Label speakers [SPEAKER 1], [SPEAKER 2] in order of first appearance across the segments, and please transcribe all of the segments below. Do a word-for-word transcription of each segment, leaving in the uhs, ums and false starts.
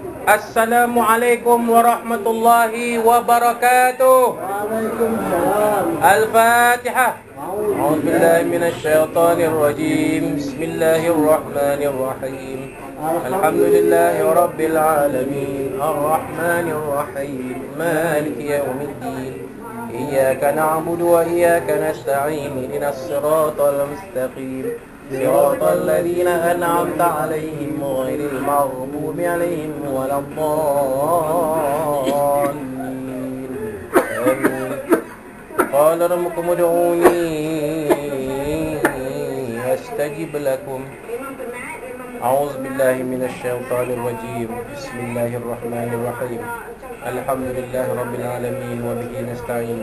[SPEAKER 1] السلام عليكم ورحمة الله وبركاته.
[SPEAKER 2] وعليكم السلام.
[SPEAKER 1] الفاتحة. أعوذ بالله من الشيطان الرجيم. بسم الله الرحمن الرحيم. الحمد لله رب العالمين الرحمن الرحيم مالك يوم الدين إياك نعبد وإياك نستعين اهدنا الصراط المستقيم صراط الذين أنعمت عليهم غير المغضوب عليهم ولا الضالين. آمين. قال ربكم ادعوني أستجب لكم. أعوذ بالله من الشيطان الرجيم. بسم الله الرحمن الرحيم. الحمد لله رب العالمين وبه نستعين.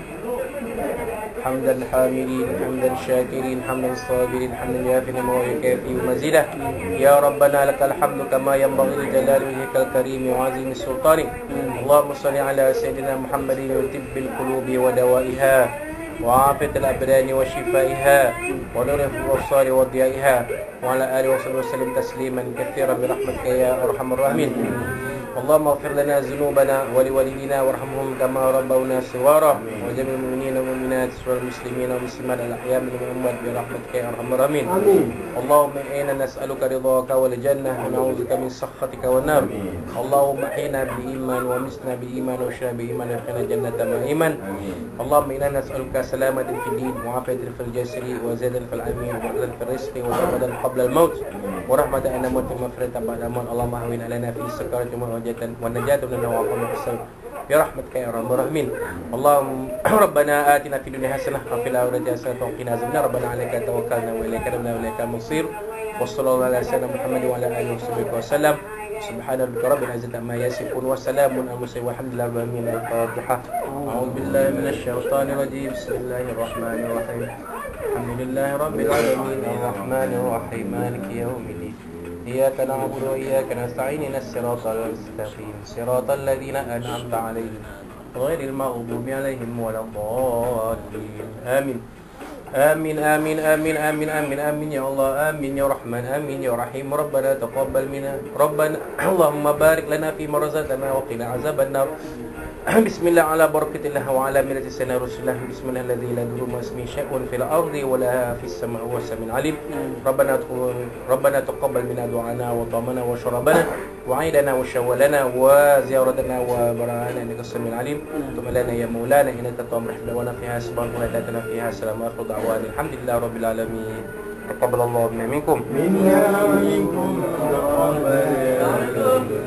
[SPEAKER 1] حمدا الحامدين حمدا الشاكرين حمدا الصابرين حمدا يافي نعمه ويكافئ مزيده. يا ربنا لك الحمد كما ينبغي لجلال وجهك الكريم وعظيم السلطان. اللهم صل على سيدنا محمد وطب القلوب ودوائها وعافية الأبدان وشفائها ونور الأبصار وضيائها وعلى آله وصحبه وسلم تسليما كثيرا برحمتك يا أرحم الراحمين. اللهم اغفر لنا ذنوبنا ولوالدينا وارحمهم كما ربونا صغارا وجميع المؤمنين والمؤمنات والمسلمين والمسلمات الأحياء منهم والأموات برحمتك يا أرحم الراحمين. اللهم إنا نسألك رضاك والجنة ونعوذ بك من سخطك والنار. اللهم احينا بالإيمان وامتنا بالإيمان واشفنا بالإيمان وادخلنا الجنة مع الإيمان. اللهم إنا نسألك سلامة في الدين وعافية في الجسد وزيادة في العلم وبركة في الرزق وسعادة قبل الموت ورحمة أن نموت ومغفرة بعد الموت. اللهم هون علينا في سكرات والنجاة من النوم والحسن برحمتك يا ارحم الراحمين. اللهم ربنا آتنا في الدنيا حسنة وفي الآخرة حسنة وقنا عذاب النار. ربنا عليك توكلنا وإليك أنبنا وإليك المصير. وصلى الله على سيدنا محمد وعلى آله وصحبه وسلم. سبحان ربك رب العزة عما يصفون وسلام على المرسلين والحمد لله رب العالمين. الفاتحة. أعوذ بالله من الشيطان الرجيم. بسم الله الرحمن الرحيم. الحمد لله رب العالمين الرحمن الرحيم مالك يوم الدين إياك نعبد وإياك نستعين اهدنا الصراط المستقيم صراط الذين أنعمت عليهم غير المغضوب عليهم ولا الضالين. آمين آمين آمين آمين آمين آمين آمين يا الله آمين يا رحمن آمين يا رحيم. ربنا تقبل منا ربنا اللهم بارك لنا فيما رزقتنا وقنا عذاب النار. بسم الله على بركة الله وعلى ملة سيدنا رسول الله. بسم الله الذي لا يضر مع اسمه شيء في الأرض ولا في السماء وهو السميع العليم. ربنا ربنا تقبل منا دعانا وطعامنا وشرابنا وعيدنا وشولنا وزيارتنا وبراءنا إنك السميع العليم. ثم لنا يا مولانا إنك تطعم رحلة فيها سبحانك وتعالى فيها سلام آخر دعوانا الحمد لله رب العالمين. تقبل الله منا منكم.
[SPEAKER 2] منا ومنكم.